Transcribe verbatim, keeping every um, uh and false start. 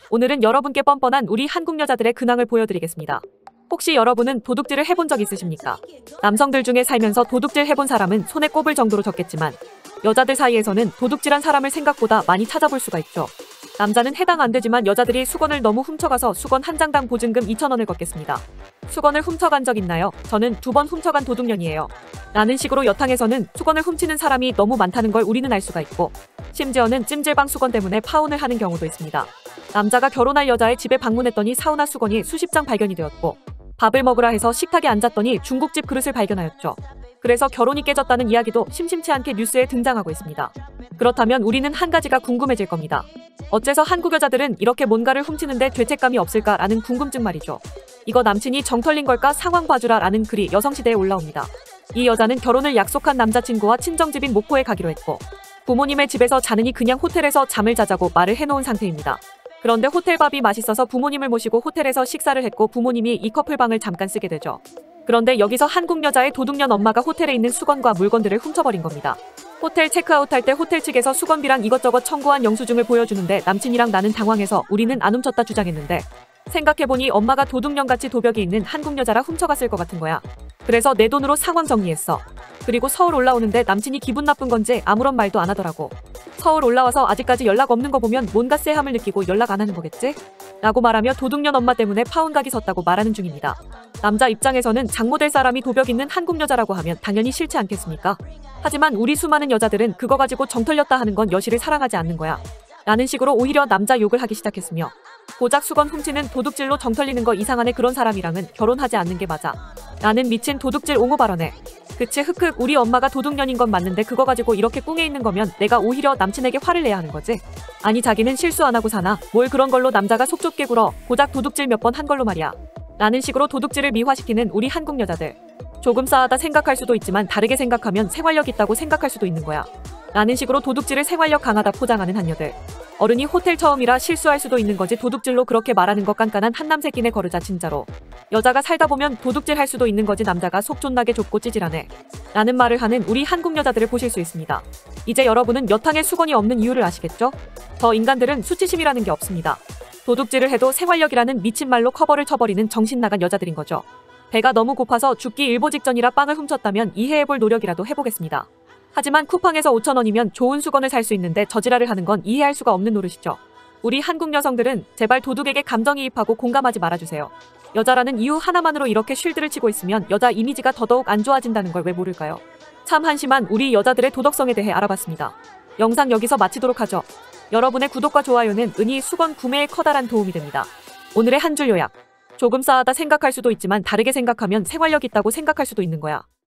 오늘은 여러분께 뻔뻔한 우리 한국 여자들의 근황을 보여드리겠습니다. 혹시 여러분은 도둑질을 해본 적 있으십니까? 남성들 중에 살면서 도둑질 해본 사람은 손에 꼽을 정도로 적겠지만 여자들 사이에서는 도둑질한 사람을 생각보다 많이 찾아볼 수가 있죠. 남자는 해당 안 되지만 여자들이 수건을 너무 훔쳐가서 수건 한 장당 보증금 이천 원을 걷겠습니다. 수건을 훔쳐간 적 있나요? 저는 두 번 훔쳐간 도둑년이에요. 라는 식으로 여탕에서는 수건을 훔치는 사람이 너무 많다는 걸 우리는 알 수가 있고, 심지어는 찜질방 수건 때문에 파혼을 하는 경우도 있습니다. 남자가 결혼할 여자의 집에 방문했더니 사우나 수건이 수십 장 발견이 되었고, 밥을 먹으라 해서 식탁에 앉았더니 중국집 그릇을 발견하였죠. 그래서 결혼이 깨졌다는 이야기도 심심치 않게 뉴스에 등장하고 있습니다. 그렇다면 우리는 한 가지가 궁금해질 겁니다. 어째서 한국 여자들은 이렇게 뭔가를 훔치는데 죄책감이 없을까라는 궁금증 말이죠. 이거 남친이 정 털린 걸까 상황 봐주라 라는 글이 여성시대에 올라옵니다. 이 여자는 결혼을 약속한 남자친구와 친정집인 목포에 가기로 했고, 부모님의 집에서 자느니 그냥 호텔에서 잠을 자자고 말을 해놓은 상태입니다. 그런데 호텔밥이 맛있어서 부모님을 모시고 호텔에서 식사를 했고 부모님이 이 커플방을 잠깐 쓰게 되죠. 그런데 여기서 한국 여자의 도둑년 엄마가 호텔에 있는 수건과 물건들을 훔쳐버린 겁니다. 호텔 체크아웃할 때 호텔 측에서 수건비랑 이것저것 청구한 영수증을 보여주는데 남친이랑 나는 당황해서 우리는 안 훔쳤다 주장했는데, 생각해보니 엄마가 도둑년같이 도벽이 있는 한국 여자라 훔쳐갔을 것 같은 거야. 그래서 내 돈으로 상황 정리했어. 그리고 서울 올라오는데 남친이 기분 나쁜 건지 아무런 말도 안 하더라고. 서울 올라와서 아직까지 연락 없는 거 보면 뭔가 쎄함을 느끼고 연락 안 하는 거겠지? 라고 말하며 도둑년 엄마 때문에 파혼각이 섰다고 말하는 중입니다. 남자 입장에서는 장모될 사람이 도벽 있는 한국 여자라고 하면 당연히 싫지 않겠습니까? 하지만 우리 수많은 여자들은 그거 가지고 정 털렸다 하는 건 여실을 사랑하지 않는 거야. 라는 식으로 오히려 남자 욕을 하기 시작했으며, 고작 수건 훔치는 도둑질로 정 털리는 거 이상하네 그런 사람이랑은 결혼하지 않는 게 맞아. 나는 미친 도둑질 옹호 발언해. 그치 흑흑 우리 엄마가 도둑년인 건 맞는데 그거 가지고 이렇게 꿍해 있는 거면 내가 오히려 남친에게 화를 내야 하는 거지? 아니 자기는 실수 안 하고 사나? 뭘 그런 걸로 남자가 속 좁게 굴어. 고작 도둑질 몇 번 한 걸로 말이야. 라는 식으로 도둑질을 미화시키는 우리 한국 여자들. 조금 싸하다 생각할 수도 있지만 다르게 생각하면 생활력 있다고 생각할 수도 있는 거야. 라는 식으로 도둑질을 생활력 강하다 포장하는 한여들. 어른이 호텔 처음이라 실수할 수도 있는 거지 도둑질로 그렇게 말하는 거 깐깐한 한남새끼네 거르자 진짜로. 여자가 살다 보면 도둑질 할 수도 있는 거지 남자가 속 존나게 좁고 찌질하네. 라는 말을 하는 우리 한국 여자들을 보실 수 있습니다. 이제 여러분은 여탕에 수건이 없는 이유를 아시겠죠? 저 인간들은 수치심이라는 게 없습니다. 도둑질을 해도 생활력이라는 미친 말로 커버를 쳐버리는 정신 나간 여자들인 거죠. 배가 너무 고파서 죽기 일보 직전이라 빵을 훔쳤다면 이해해볼 노력이라도 해보겠습니다. 하지만 쿠팡에서 오천 원이면 좋은 수건을 살 수 있는데 저지랄을 하는 건 이해할 수가 없는 노릇이죠. 우리 한국 여성들은 제발 도둑에게 감정이입하고 공감하지 말아주세요. 여자라는 이유 하나만으로 이렇게 쉴드를 치고 있으면 여자 이미지가 더더욱 안 좋아진다는 걸 왜 모를까요? 참 한심한 우리 여자들의 도덕성에 대해 알아봤습니다. 영상 여기서 마치도록 하죠. 여러분의 구독과 좋아요는 은희 수건 구매에 커다란 도움이 됩니다. 오늘의 한 줄 요약. 조금 싸하다 생각할 수도 있지만 다르게 생각하면 생활력 있다고 생각할 수도 있는 거야.